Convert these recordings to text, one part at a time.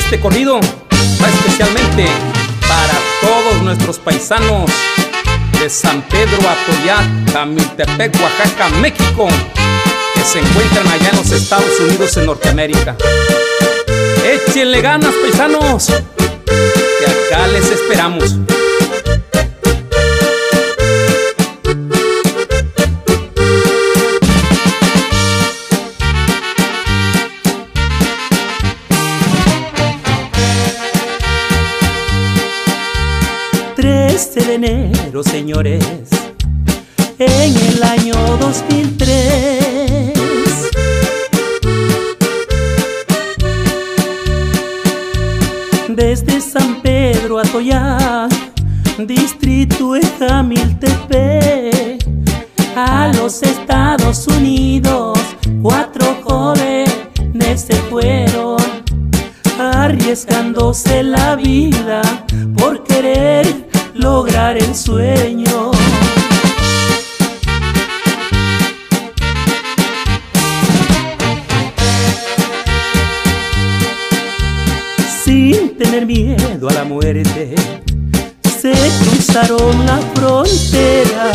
Este corrido va especialmente para todos nuestros paisanos de San Pedro Atoyac, Jamiltepec, Oaxaca, México, que se encuentran allá en los Estados Unidos, en Norteamérica. Échenle ganas, paisanos, que acá les esperamos. De enero, señores, en el año 2003, desde San Pedro Atoyac, distrito de Jamiltepec, a los Estados Unidos, 4 jóvenes se fueron, arriesgándose la vida por querer lograr el sueño. Sin tener miedo a la muerte, se cruzaron la frontera.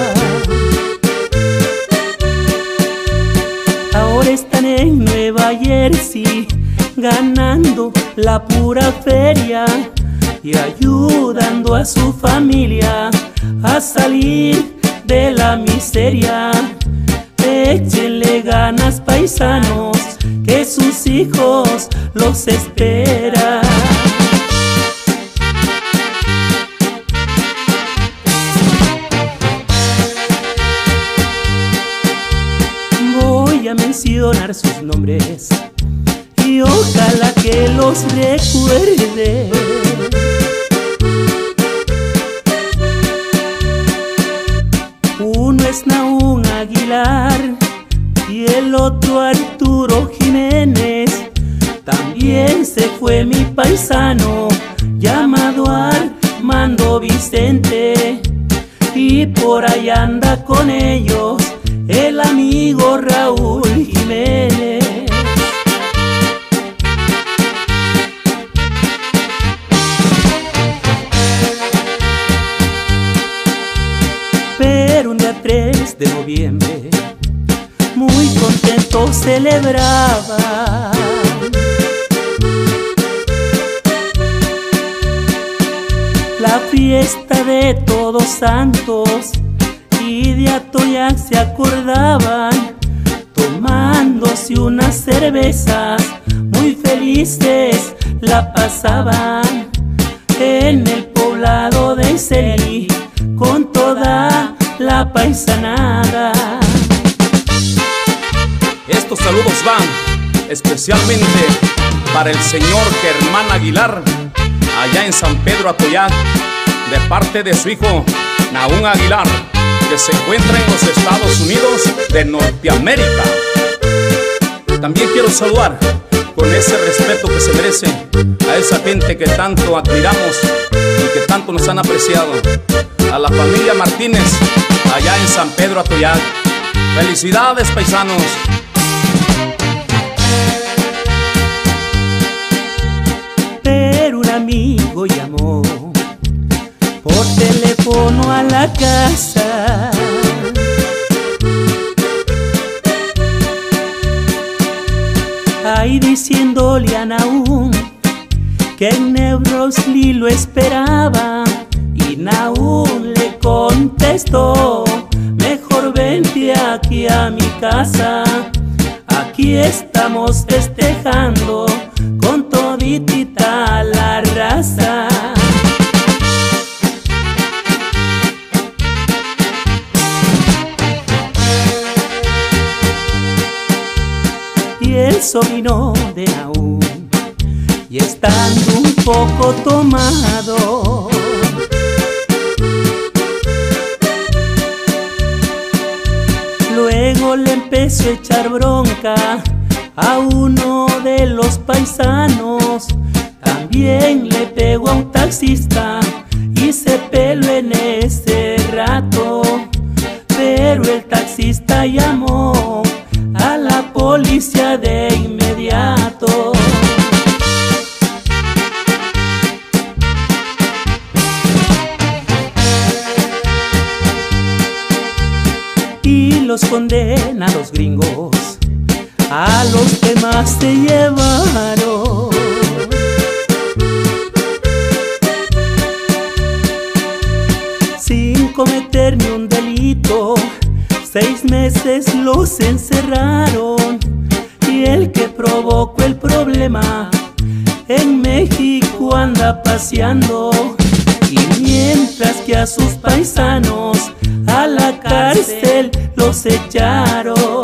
Ahora están en Nueva Jersey, ganando la pura feria y ayudando a su familia a salir de la miseria. Échenle ganas, paisanos, que sus hijos los esperan. Voy a mencionar sus nombres y ojalá que los recuerde. Uno es Nahum Aguilar y el otro Arturo Jiménez. También se fue mi paisano llamado Armando Vicente, y por ahí anda con ellos el amigo Raúl Jiménez. Pero un día 3 de noviembre, muy contento celebraba la fiesta de Todos Santos, y de Atoyac se acordaban, tomándose unas cervezas, muy felices la pasaban en el poblado de Iseli con toda la paisanada. Estos saludos van especialmente para el señor Germán Aguilar, allá en San Pedro Atoyac, de parte de su hijo Nahum Aguilar, que se encuentra en los Estados Unidos de Norteamérica. También quiero saludar con ese respeto que se merece a esa gente que tanto admiramos y que tanto nos han apreciado, a la familia Martínez allá en San Pedro Atoyac. Felicidades, paisanos. Pero un amigo llamó por teléfono a la casa, ahí diciéndole a Nahum que en Nebrosli lo esperaba, y Nahum le contestó: mejor vente aquí a mi casa, aquí estamos festejando con toditita la raza. Y el sobrino de Nahum, y estando un poco tomado, luego le empezó a echar bronca a uno de los paisanos. También le pegó a un taxista y se peló en ese rato, pero el taxista llamó a la policía de inmediato. condena a los gringos, a los que más se llevaron. Sin cometer ni un delito, 6 meses los encerraron. Y el que provocó el problema en México anda paseando. Y mientras que a sus paisanos a la cárcel los echaron.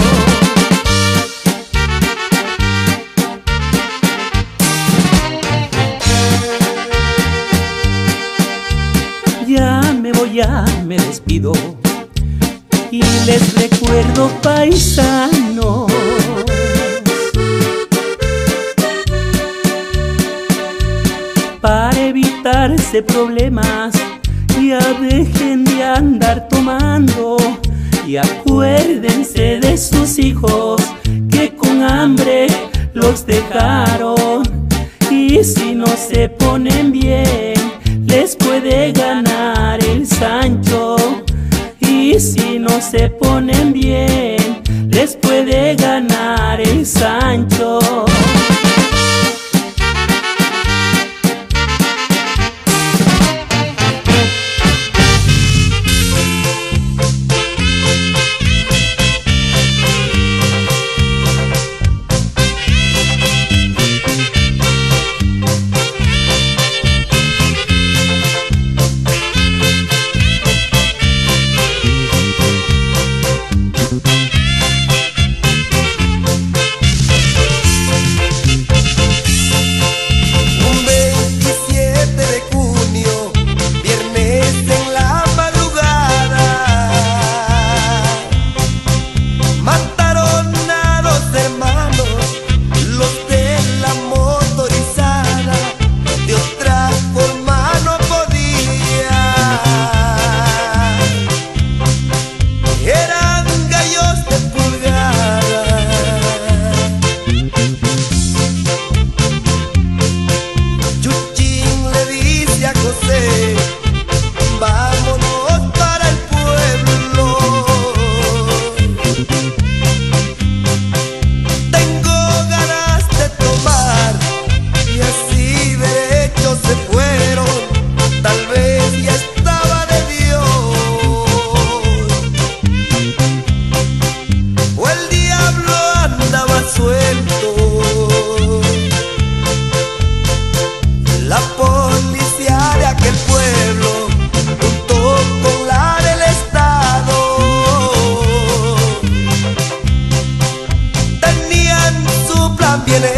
Ya me voy, ya me despido y les recuerdo, paisanos, para evitarse problemas ya dejen de andar tomando. Y acuérdense de sus hijos que con hambre los dejaron. Y si no se ponen bien, les puede ganar el Sancho. Y si no se ponen bien, les puede ganar el Sancho. La policía de aquel pueblo, junto con la del estado, tenían su plan bien